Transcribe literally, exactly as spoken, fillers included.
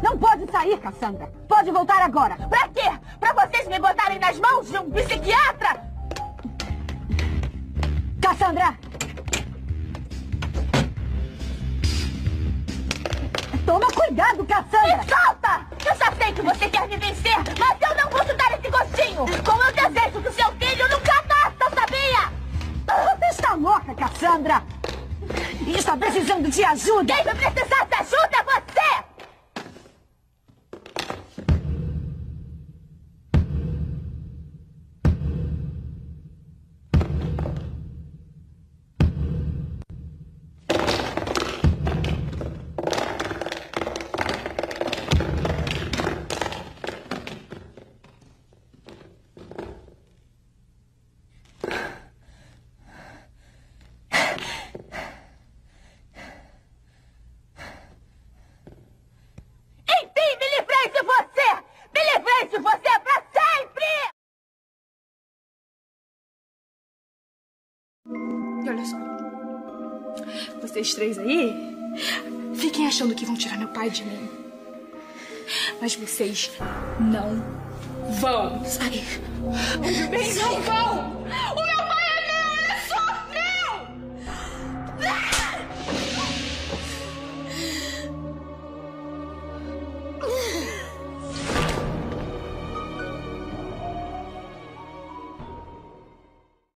Não pode sair, Cassandra. Pode voltar agora. Pra quê? Pra vocês me botarem nas mãos de um psiquiatra? Cassandra! Toma cuidado, Cassandra! Me solta! Eu já sei que você quer me vencer, mas eu não vou te dar esse gostinho! Como eu desejo que o seu filho nunca nasça, sabia? Você está louca, Cassandra! E está precisando de ajuda! Quem vai precisar de ajuda é você! E olha só, vocês três aí fiquem achando que vão tirar meu pai de mim. Mas vocês não vão sair. Onde bem não vão!